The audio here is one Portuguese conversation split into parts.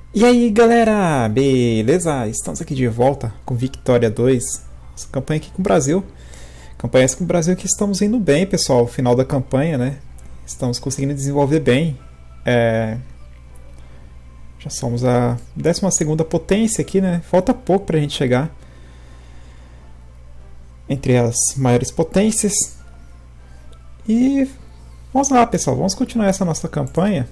E aí galera, beleza? Estamos aqui de volta com Victoria 2, essa campanha aqui com o Brasil. Campanha essa com o Brasil que estamos indo bem, pessoal. Final da campanha, né? Estamos conseguindo desenvolver bem. Já somos a 12ª potência aqui, né? Falta pouco pra gente chegar entre as maiores potências. E vamos lá, pessoal, vamos continuar essa nossa campanha.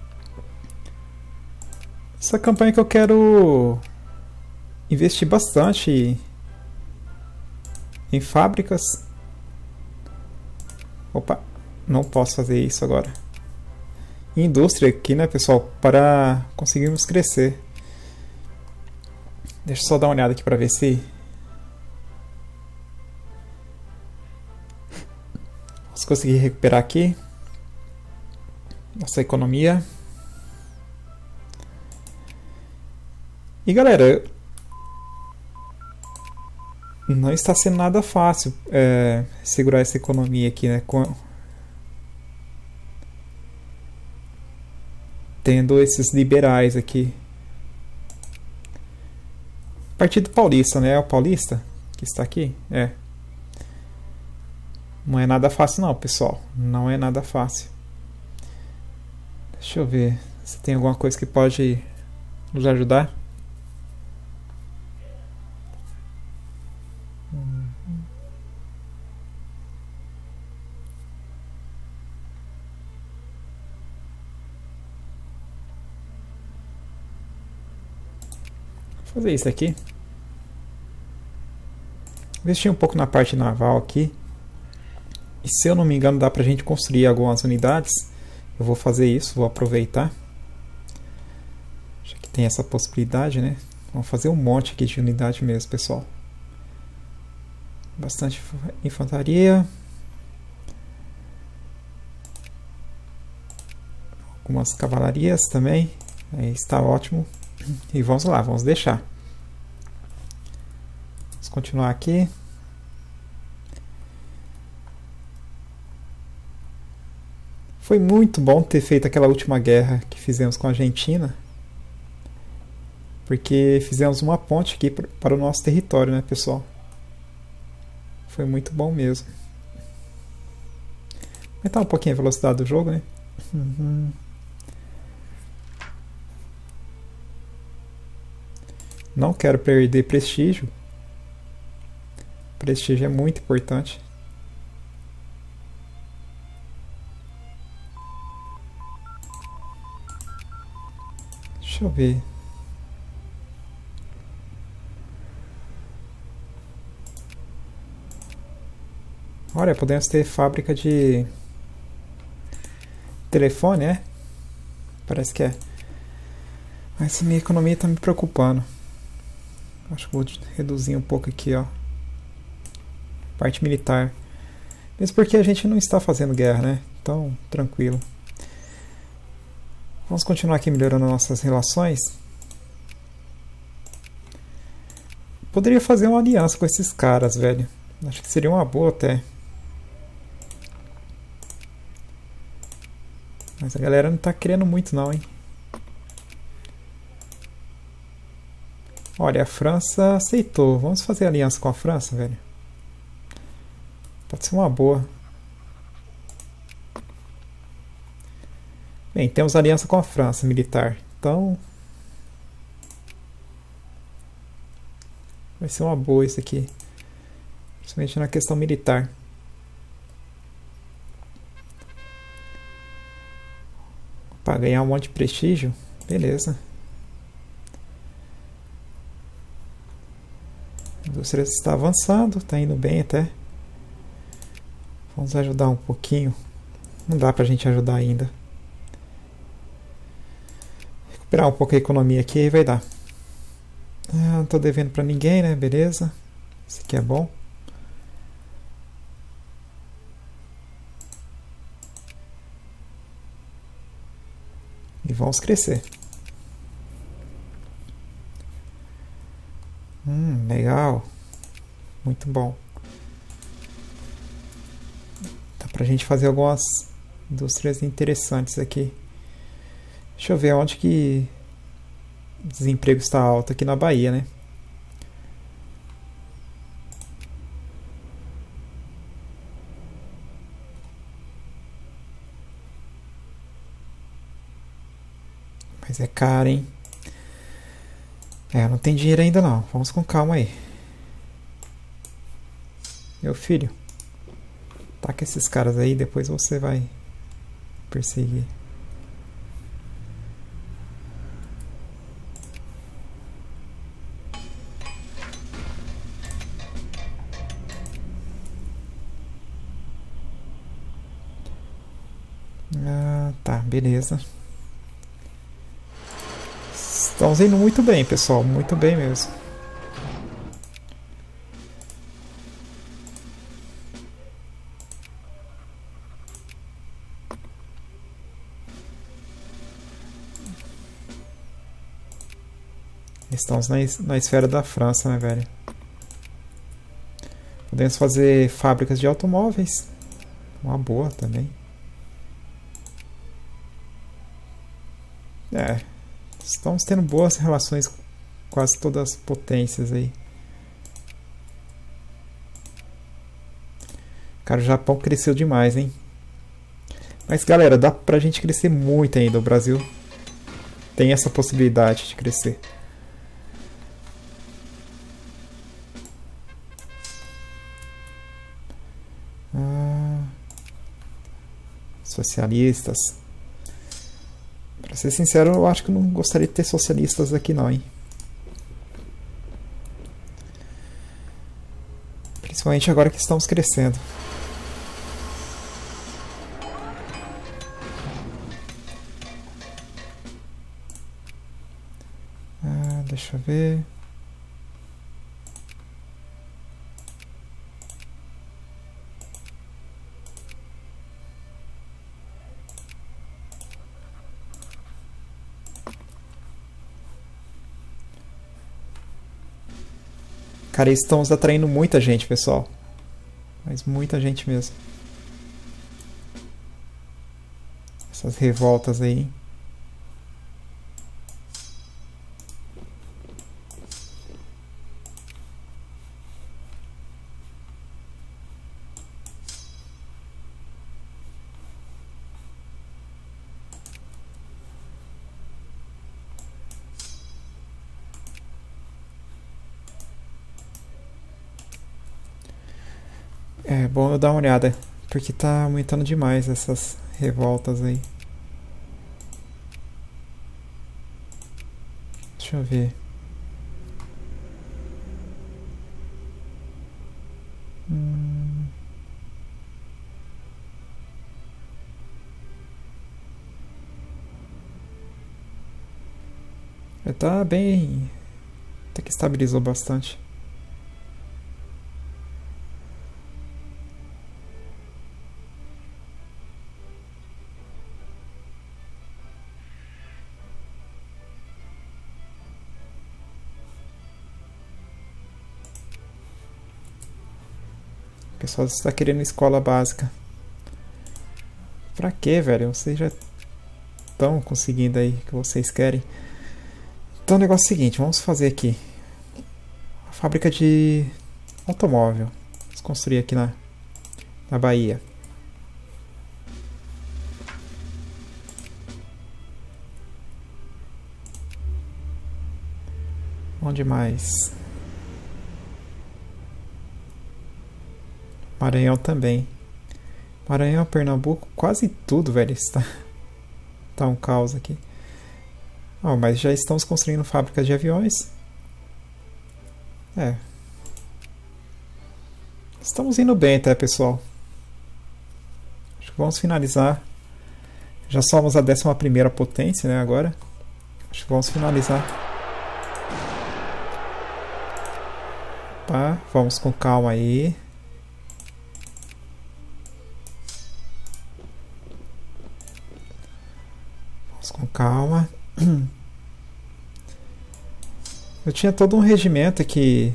Essa campanha que eu quero investir bastante em fábricas. Opa, não posso fazer isso agora. Indústria aqui, né, pessoal, para conseguirmos crescer. Deixa eu só dar uma olhada aqui para ver se vamos conseguir recuperar aqui nossa economia. E galera, não está sendo nada fácil segurar essa economia aqui, né? Tendo esses liberais aqui. Partido Paulista, né? É o Paulista que está aqui? É. Não é nada fácil não, pessoal. Não é nada fácil. Deixa eu ver se tem alguma coisa que pode nos ajudar. Vou fazer isso aqui. Investir um pouco na parte naval aqui. E se eu não me engano dá pra gente construir algumas unidades. Eu vou fazer isso, vou aproveitar. Já que tem essa possibilidade, né? Vamos fazer um monte aqui de unidade mesmo, pessoal. Bastante infantaria. Algumas cavalarias também. Aí está ótimo. E vamos lá, vamos deixar. Vamos continuar aqui. Foi muito bom ter feito aquela última guerra que fizemos com a Argentina. Porque fizemos uma ponte aqui para o nosso território, né, pessoal? Foi muito bom mesmo. Aumentar um pouquinho a velocidade do jogo, né? Não quero perder prestígio. Prestígio é muito importante. Deixa eu ver. Olha, podemos ter fábrica de telefone, é? Parece que é. Mas minha economia está me preocupando. Acho que vou reduzir um pouco aqui, ó. Parte militar. Mesmo porque a gente não está fazendo guerra, né? Então, tranquilo. Vamos continuar aqui melhorando nossas relações. Poderia fazer uma aliança com esses caras, velho. Acho que seria uma boa até. Mas a galera não tá querendo muito não, hein? Olha, a França aceitou. Vamos fazer aliança com a França, velho. Pode ser uma boa. Bem, temos aliança com a França militar. Então vai ser uma boa isso aqui. Principalmente na questão militar. Para ganhar um monte de prestígio. Beleza. A indústria está avançando. Está indo bem até. Vamos ajudar um pouquinho. Não dá pra gente ajudar ainda. Recuperar um pouco a economia aqui e vai dar. Não tô devendo pra ninguém, né? Beleza. Isso aqui é bom. E vamos crescer. Legal. Muito bom. Dá pra gente fazer algumas indústrias interessantes aqui. Deixa eu ver onde que desemprego está alto aqui na Bahia, né? Mas é caro, hein? Não tem dinheiro ainda não. Vamos com calma aí. Meu filho, taca esses caras aí, depois você vai perseguir. Ah, tá, beleza. Estamos indo muito bem, pessoal, muito bem mesmo. Estamos na esfera da França, né, velho? Podemos fazer fábricas de automóveis. Uma boa também. Estamos tendo boas relações com quase todas as potências aí. Cara, o Japão cresceu demais, hein? Mas, galera, dá pra gente crescer muito ainda. O Brasil tem essa possibilidade de crescer. Socialistas. Pra ser sincero, eu acho que eu não gostaria de ter socialistas aqui não, hein? Principalmente agora que estamos crescendo. Deixa eu ver. Cara, estamos atraindo muita gente, pessoal. Mas muita gente mesmo. Essas revoltas aí. É bom eu dar uma olhada, porque tá aumentando demais essas revoltas aí. Deixa eu ver. Tá bem. Até que estabilizou bastante. O pessoal está querendo escola básica. Pra quê, velho? Vocês já estão conseguindo aí o que vocês querem. Então o negócio é o seguinte, vamos fazer aqui uma fábrica de automóvel. Vamos construir aqui na Bahia. Onde mais? Maranhão também. Maranhão, Pernambuco, quase tudo, velho. Tá um caos aqui. Mas já estamos construindo fábricas de aviões. Estamos indo bem até, pessoal. Acho que vamos finalizar. Já somos a 11ª potência, né, agora. Acho que vamos finalizar. Tá, vamos com calma aí. Vamos com calma. Eu tinha todo um regimento aqui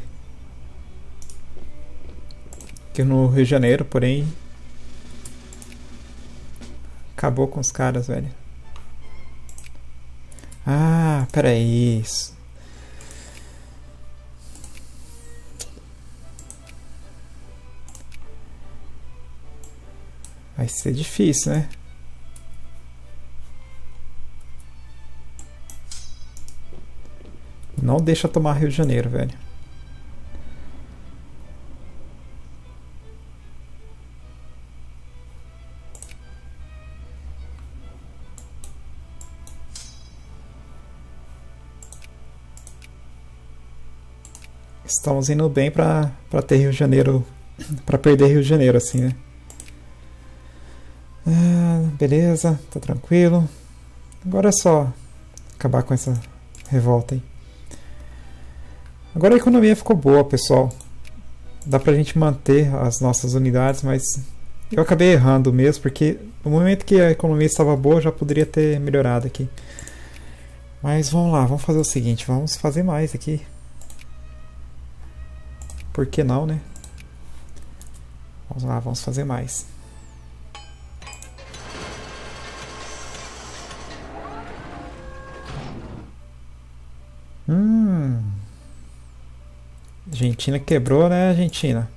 no Rio de Janeiro, porém acabou com os caras, velho. Ah, peraí. Vai ser difícil, né? Não deixa tomar Rio de Janeiro, velho. Estamos indo bem pra ter Rio de Janeiro. Pra perder Rio de Janeiro, assim, né? Ah, beleza, tá tranquilo. Agora é só acabar com essa revolta aí. Agora a economia ficou boa, pessoal. Dá pra gente manter as nossas unidades, mas eu acabei errando mesmo, porque no momento que a economia estava boa, eu já poderia ter melhorado aqui. Mas vamos lá, vamos fazer o seguinte, vamos fazer mais aqui. Por que não, né? Vamos lá, vamos fazer mais. Argentina quebrou, né, Argentina?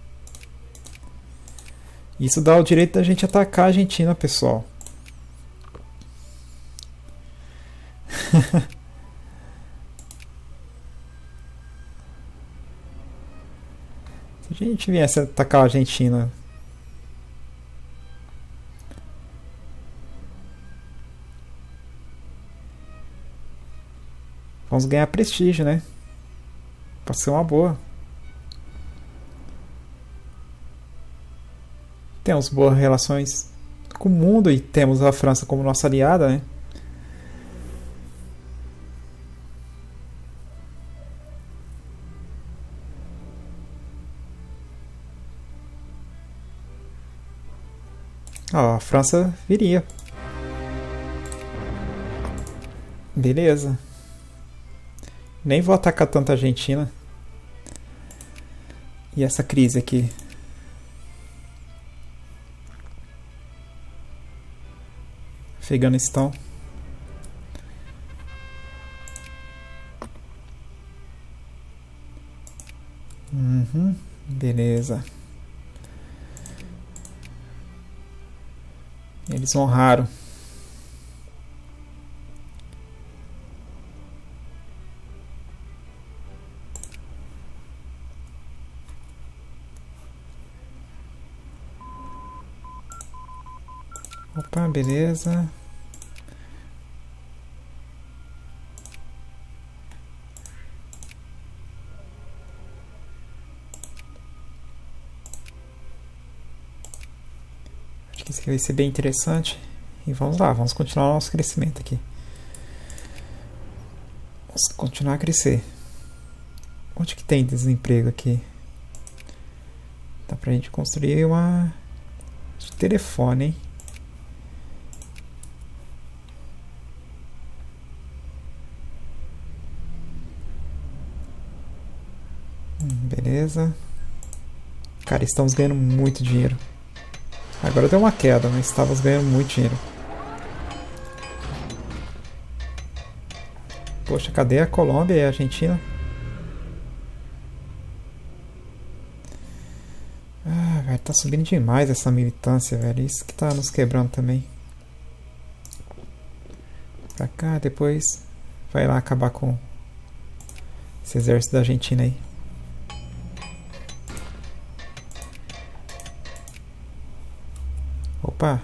Isso dá o direito da gente atacar a Argentina, pessoal. Se a gente viesse atacar a Argentina... Vamos ganhar prestígio, né? Pode ser uma boa. Temos boas relações com o mundo e temos a França como nossa aliada, né? Ó, a França viria. Beleza. Nem vou atacar tanto a Argentina. E essa crise aqui? Afeganistão. Beleza. Eles honraram. Opa, beleza. Acho que isso aqui vai ser bem interessante. E vamos lá, vamos continuar o nosso crescimento aqui. Vamos continuar a crescer. Onde que tem desemprego aqui? Dá pra gente construir uma de telefone, hein? Beleza. Cara, estamos ganhando muito dinheiro. Agora deu uma queda, mas estávamos ganhando muito dinheiro. Poxa, cadê a Colômbia e a Argentina? Ah, velho, tá subindo demais essa militância, velho. Isso que tá nos quebrando também. Pra cá, depois vai lá acabar com esse exército da Argentina aí. Opa!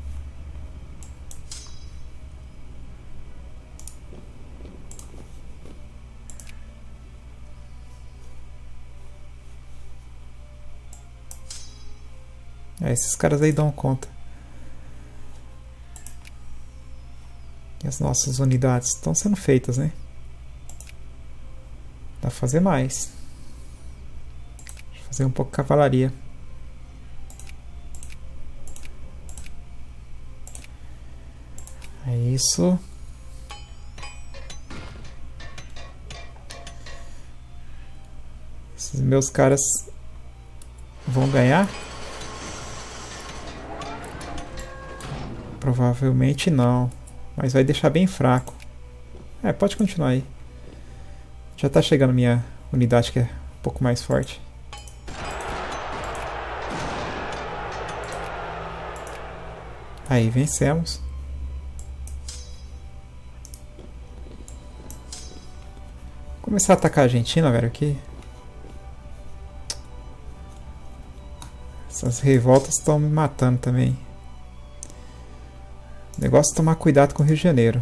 Esses caras aí dão conta. E as nossas unidades estão sendo feitas, né? Dá pra fazer mais. Deixa eu fazer um pouco de cavalaria. É isso. Esses meus caras vão ganhar? Provavelmente não. Mas vai deixar bem fraco. Pode continuar aí. Já tá chegando minha unidade que é um pouco mais forte. Aí, vencemos. Vou começar a atacar a Argentina, velho, aqui. Essas revoltas estão me matando também. O negócio é tomar cuidado com o Rio de Janeiro.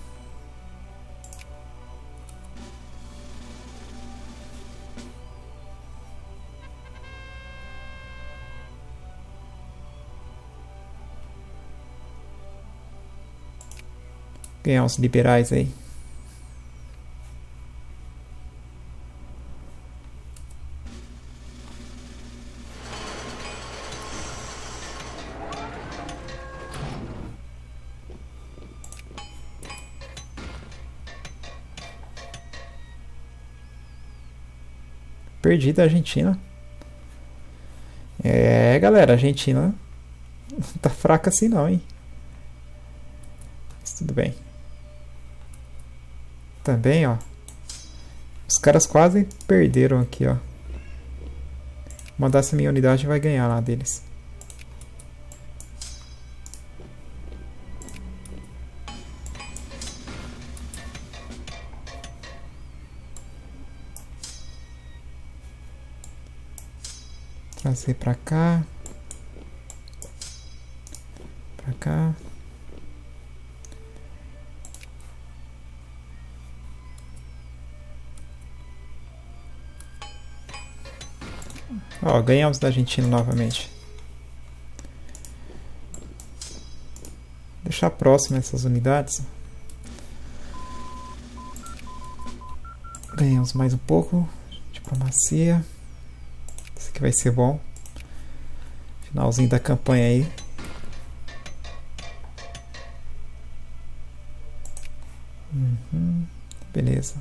Ganhar uns liberais aí. Perdi da Argentina. Galera, a Argentina não tá fraca assim não, hein? Mas tudo bem. Também, ó. Os caras quase perderam aqui, ó. Mandar essa minha unidade vai ganhar lá deles. Trazer pra cá. Pra cá. Ó, ganhamos da Argentina novamente. Deixar próximo essas unidades. Ganhamos mais um pouco. Diplomacia. Isso aqui vai ser bom. Finalzinho da campanha aí. Beleza.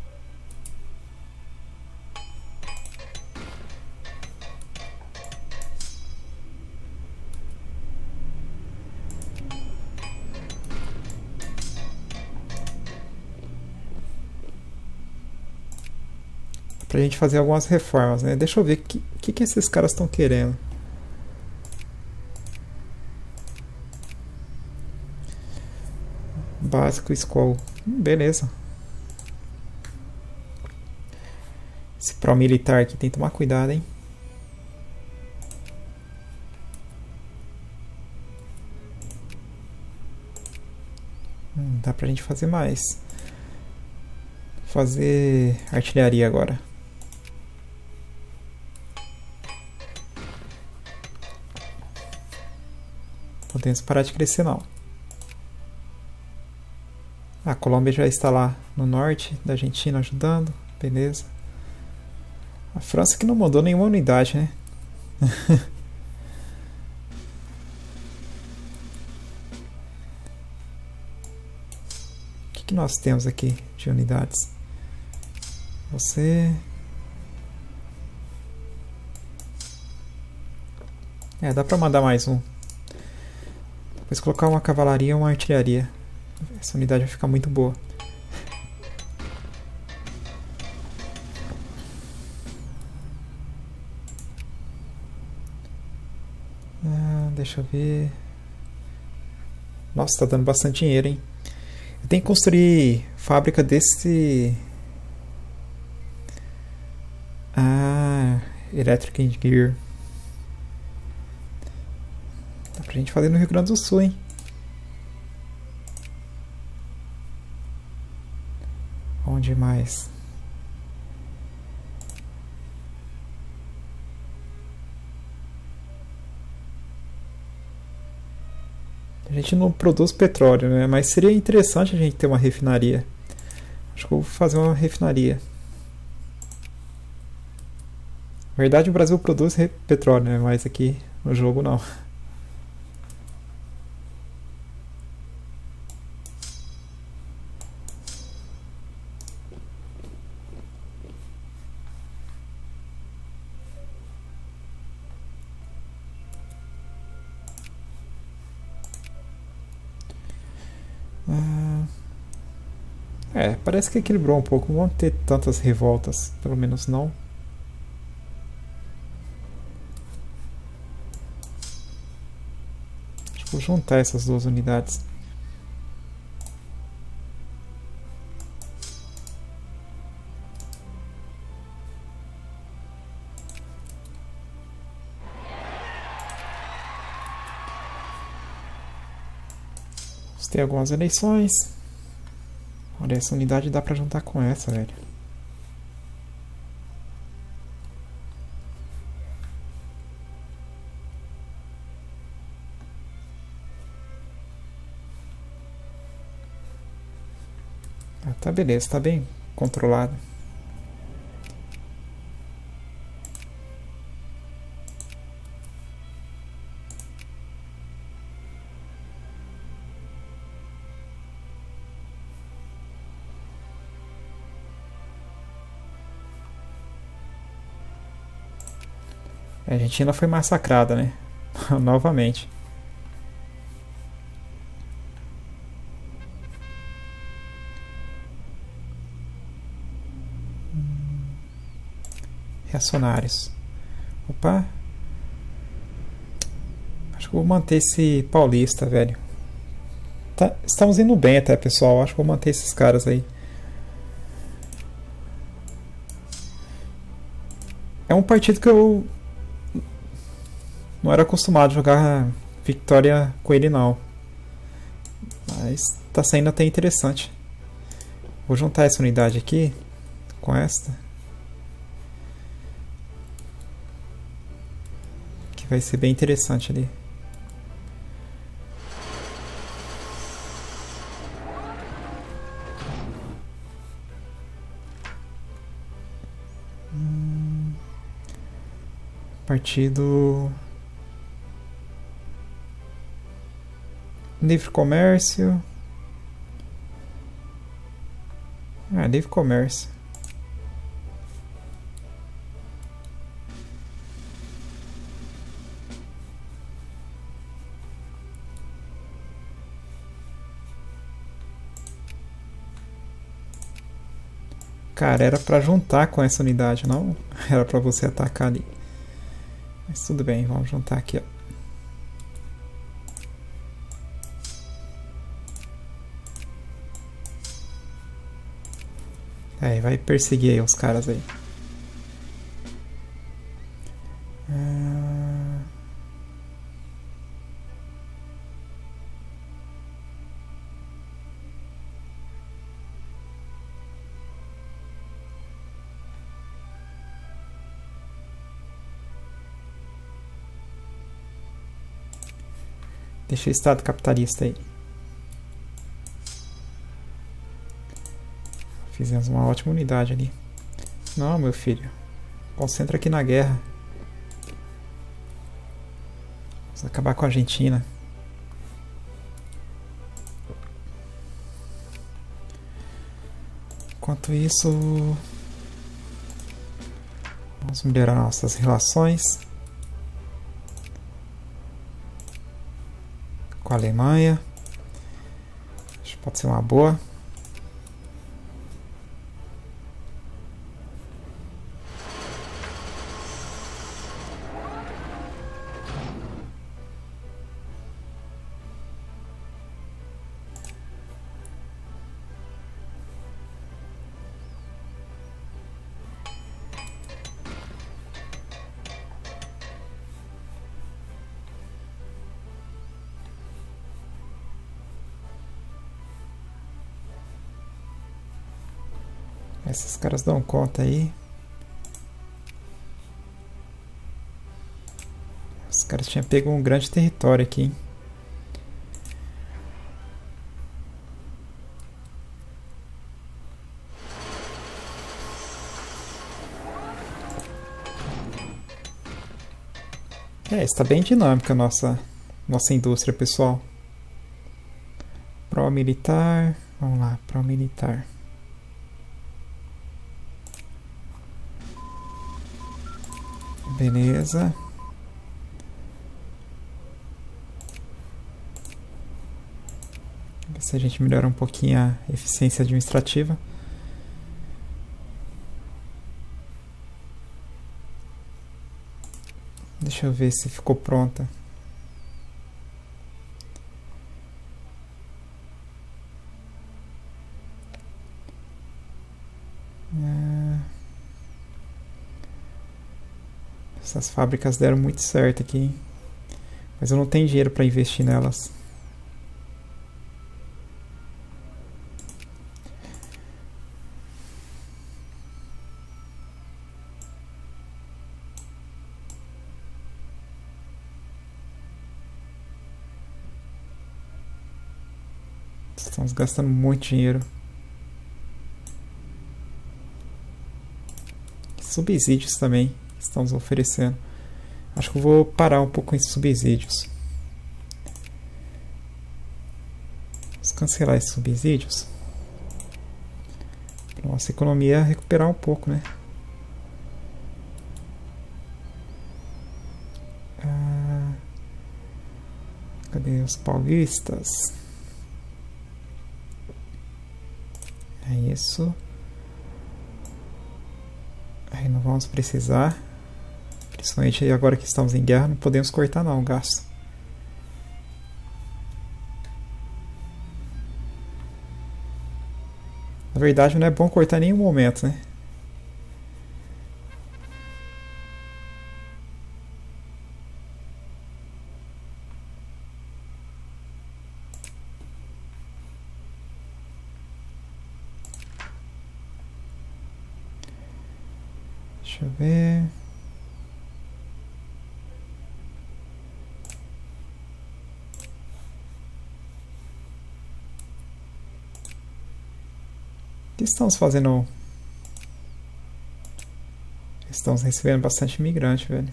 Pra gente fazer algumas reformas, né? Deixa eu ver o que esses caras estão querendo. Básico, Skoll. Beleza. Esse pró-militar aqui tem que tomar cuidado, hein? Dá pra gente fazer mais. Fazer artilharia agora. Podemos parar de crescer não. A Colômbia já está lá no norte da Argentina ajudando. Beleza. A França que não mandou nenhuma unidade, né? O que nós temos aqui de unidades? Você... dá pra mandar mais um. Depois colocar uma cavalaria e uma artilharia. Essa unidade vai ficar muito boa. Deixa eu ver. Nossa, tá dando bastante dinheiro, hein? Eu tenho que construir fábrica desse... Electric Gear. Dá pra gente fazer no Rio Grande do Sul, hein? Onde mais? A gente não produz petróleo, né? Mas seria interessante a gente ter uma refinaria. Acho que eu vou fazer uma refinaria. Na verdade, o Brasil produz petróleo, né? Mas aqui no jogo não. É, parece que equilibrou um pouco. Não vão ter tantas revoltas, pelo menos não. Acho que vou juntar essas duas unidades. Tem algumas eleições. Olha, essa unidade dá pra juntar com essa, velho. Ah, tá beleza, tá bem controlado. A Argentina foi massacrada, né? Novamente. Reacionários. Opa. Acho que vou manter esse paulista, velho. Tá, estamos indo bem até, pessoal. Acho que vou manter esses caras aí. É um partido que eu não era acostumado a jogar Vitória com ele, não. Mas tá saindo até interessante. Vou juntar essa unidade aqui com esta. Que vai ser bem interessante ali. Partido Livre Comércio. Livre Comércio. Cara, era pra juntar com essa unidade, não era pra você atacar ali. Mas tudo bem, vamos juntar aqui, ó. É, vai perseguir aí os caras aí. Deixa o Estado capitalista aí. Fizemos uma ótima unidade ali. Não, meu filho. Concentra aqui na guerra. Vamos acabar com a Argentina. Enquanto isso, vamos melhorar nossas relações com a Alemanha. Acho que pode ser uma boa. Esses caras dão conta aí. Os caras tinham pego um grande território aqui, hein? Está bem dinâmica a nossa indústria, pessoal. Pró-militar. Vamos lá, pró-militar. Beleza. se a gente melhorar um pouquinho a eficiência administrativa. Deixa eu ver se ficou pronta. Essas fábricas deram muito certo aqui, hein? Mas eu não tenho dinheiro para investir nelas. Estamos gastando muito dinheiro. Subsídios também estamos oferecendo. Acho que eu vou parar um pouco com esses subsídios. Vamos cancelar esses subsídios. Para nossa economia recuperar um pouco, né? Cadê os paulistas? É isso. Aí não vamos precisar. Principalmente agora que estamos em guerra, não podemos cortar não o gasto. Na verdade não é bom cortar em nenhum momento, né? Deixa eu ver. O que estamos fazendo? Estamos recebendo bastante imigrante, velho.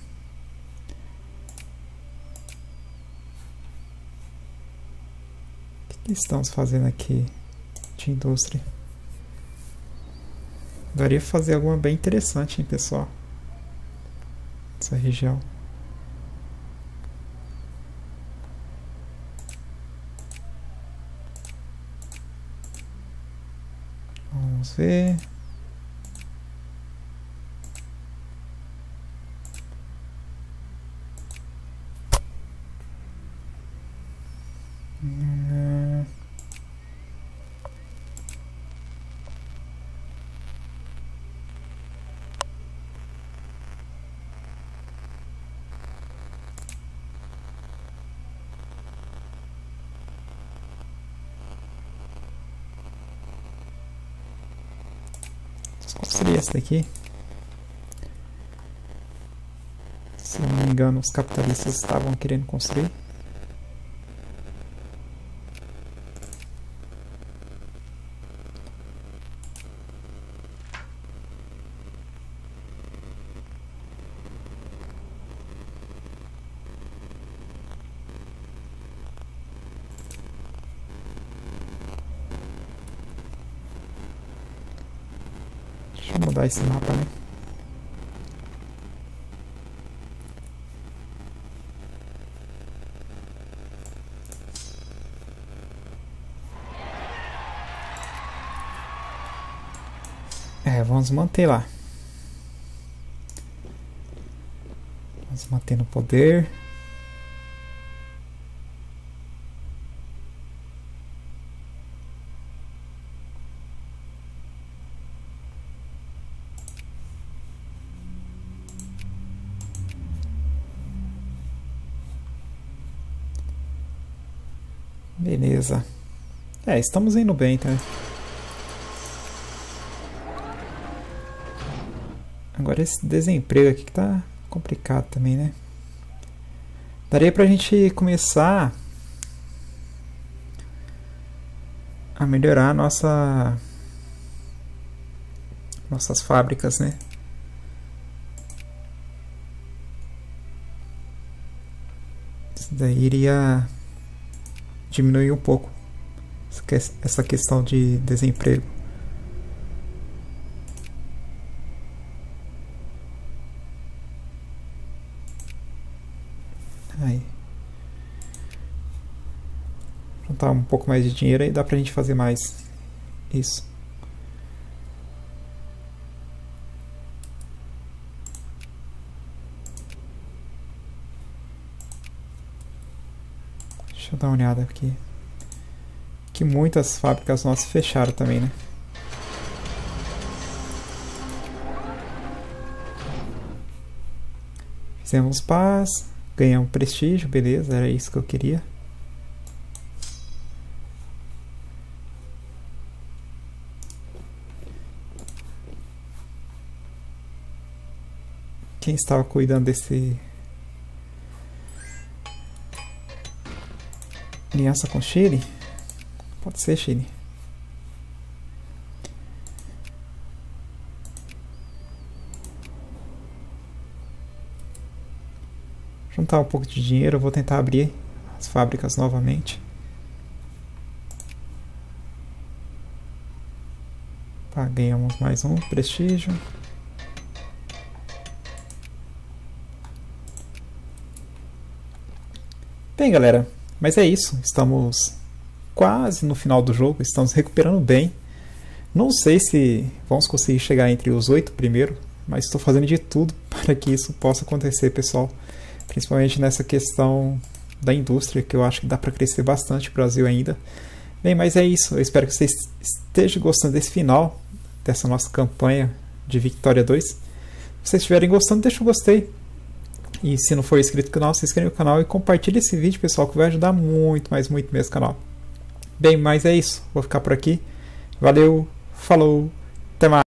O que estamos fazendo aqui de indústria? Daria pra fazer alguma bem interessante, hein, pessoal? Essa região. Vamos ver. Construir essa daqui. Se eu não me engano, os capitalistas estavam querendo construir. Deixa eu mudar esse mapa, né? Vamos manter lá. Vamos manter no poder. Beleza. Estamos indo bem, tá? Agora esse desemprego aqui que tá complicado também, né? Daria pra gente começar a melhorar nossas fábricas, né? Isso daí iria diminuir um pouco essa questão de desemprego. Aí. juntar um pouco mais de dinheiro e dá pra gente fazer mais isso. Deixa eu dar uma olhada aqui. Que muitas fábricas nossas fecharam também, né? Fizemos paz, ganhamos prestígio, beleza, era isso que eu queria. Quem estava cuidando desse... aliança com Chile? Pode ser Chile. Juntar um pouco de dinheiro, eu vou tentar abrir as fábricas novamente. Tá, ganhamos mais um prestígio. Bem, galera, mas é isso. Estamos quase no final do jogo, estamos recuperando bem. Não sei se vamos conseguir chegar entre os 8 primeiro, mas estou fazendo de tudo para que isso possa acontecer, pessoal. Principalmente nessa questão da indústria, que eu acho que dá para crescer bastante o Brasil ainda. Bem, mas é isso. Eu espero que vocês estejam gostando desse final, dessa nossa campanha de Victoria 2. Se vocês estiverem gostando, deixa o gostei. E se não for inscrito no canal, se inscreve no canal e compartilhe esse vídeo, pessoal, que vai ajudar muito, mas muito mesmo o canal. Bem, mas é isso. Vou ficar por aqui. Valeu, falou, até mais.